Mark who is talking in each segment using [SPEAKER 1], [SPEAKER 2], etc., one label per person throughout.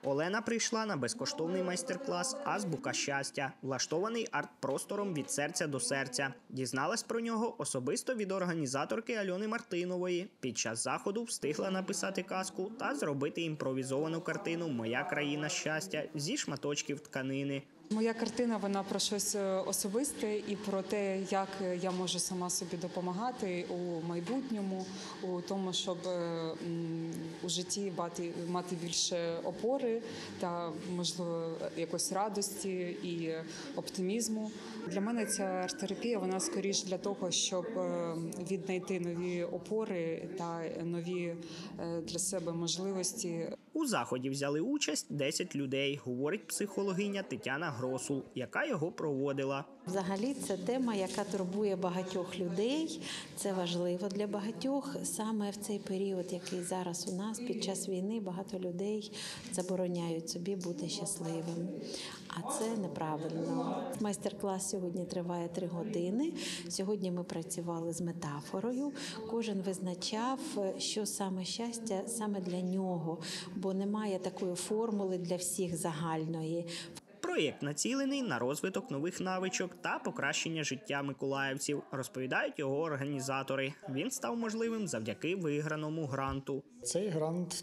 [SPEAKER 1] Олена прийшла на безкоштовний майстер-клас «Азбука щастя», влаштований арт-простором «Від серця до серця». Дізналась про нього особисто від організаторки Альони Мартинової. Під час заходу встигла написати казку та зробити імпровізовану картину «Моя країна щастя» зі шматочків тканини.
[SPEAKER 2] Моя картина, вона про щось особисте і про те, як я можу сама собі допомагати у майбутньому, у тому, щоб у житті мати більше опори та, можливо, якось радості і оптимізму. Для мене ця арт-терапія, вона скоріш для того, щоб віднайти нові опори та нові для себе можливості.
[SPEAKER 1] У заході взяли участь 10 людей, говорить психологиня Тетяна Гросул, яка його проводила.
[SPEAKER 3] Взагалі це тема, яка турбує багатьох людей. Це важливо для багатьох. Саме в цей період, який зараз у нас, під час війни, багато людей забороняють собі бути щасливим. А це неправильно. Майстер-клас сьогодні триває 3 години. Сьогодні ми працювали з метафорою. Кожен визначав, що саме щастя саме для нього, бо немає такої формули для всіх загальної.
[SPEAKER 1] Проєкт націлений на розвиток нових навичок та покращення життя миколаївців, розповідають його організатори. Він став можливим завдяки виграному гранту.
[SPEAKER 4] Цей грант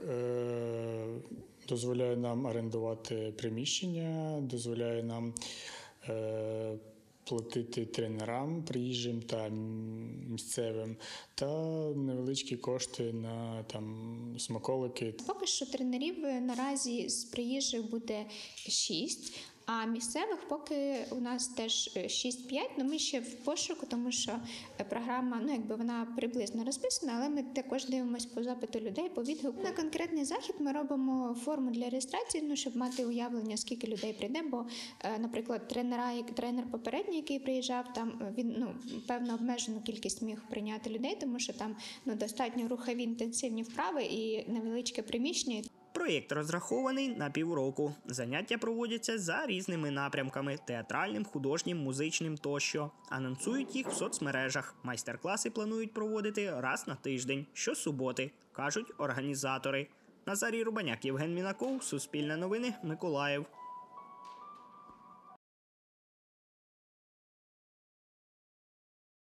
[SPEAKER 4] дозволяє нам орендувати приміщення, дозволяє нам платити тренерам, приїжджим та місцевим, та невеличкі кошти на смаколики.
[SPEAKER 5] Поки що тренерів наразі з приїжджих буде 6, а місцевих поки у нас теж 6-5, але ми ще в пошуку, тому що програма, вона приблизно розписана, але ми також дивимося по запиту людей, по відгуку. На конкретний захід ми робимо форму для реєстрації, щоб мати уявлення, скільки людей прийде, бо, наприклад, тренер попередній, який приїжджав, там він, певно, обмежену кількість міг прийняти людей, тому що там достатньо рухові інтенсивні вправи і невеличке приміщення.
[SPEAKER 1] Проєкт розрахований на півроку. Заняття проводяться за різними напрямками – театральним, художнім, музичним тощо. Анонсують їх в соцмережах. Майстер-класи планують проводити раз на тиждень, щосуботи, кажуть організатори. Назарій Рубаняк, Євген Мінаков, Суспільне новини, Миколаїв.